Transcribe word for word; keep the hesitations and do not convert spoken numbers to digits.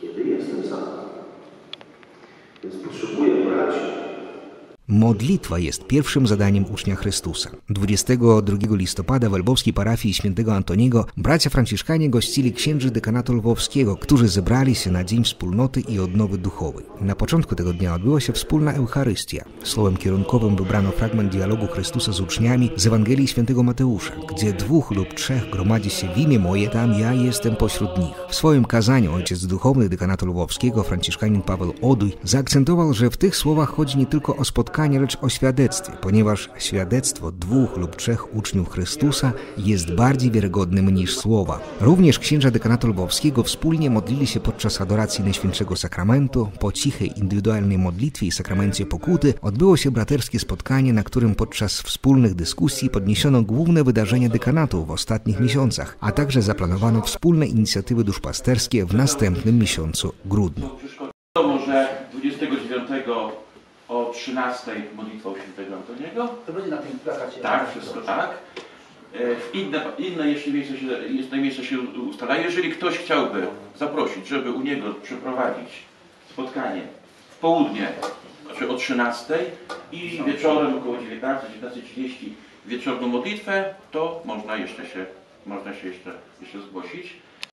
kiedy jestem sam. Więc potrzebuję braci. Modlitwa jest pierwszym zadaniem ucznia Chrystusa. dwudziestego drugiego listopada w lwowskiej parafii świętego Antoniego bracia franciszkanie gościli księży dekanatu lwowskiego, którzy zebrali się na Dzień Wspólnoty i Odnowy Duchowej. Na początku tego dnia odbyła się wspólna Eucharystia. Słowem kierunkowym wybrano fragment dialogu Chrystusa z uczniami z Ewangelii świętego Mateusza, gdzie dwóch lub trzech gromadzi się w imię moje, tam ja jestem pośród nich. W swoim kazaniu ojciec duchowny dekanatu lwowskiego, franciszkanin Paweł Oduj, zaakcentował, że w tych słowach chodzi nie tylko o spotkanie, lecz o świadectwie, ponieważ świadectwo dwóch lub trzech uczniów Chrystusa jest bardziej wiarygodnym niż słowa. Również księża dekanatu lwowskiego wspólnie modlili się podczas adoracji Najświętszego Sakramentu. Po cichej, indywidualnej modlitwie i sakramencie pokuty odbyło się braterskie spotkanie, na którym podczas wspólnych dyskusji podniesiono główne wydarzenia dekanatu w ostatnich miesiącach, a także zaplanowano wspólne inicjatywy duszpasterskie w następnym miesiącu grudniu. Wiadomo, że dwudziestego dziewiątego o trzynastej modlitwa świętego Antoniego. To będzie na tym plakacie. Tak, wszystko tak. Inne, inne jeszcze miejsce się, inne miejsce się ustala. Jeżeli ktoś chciałby zaprosić, żeby u niego przeprowadzić spotkanie w południe, znaczy o trzynastej i wieczorem około dziewiętnastej, dziewiętnastej trzydzieści wieczorną modlitwę, to można jeszcze się, można się jeszcze, jeszcze zgłosić.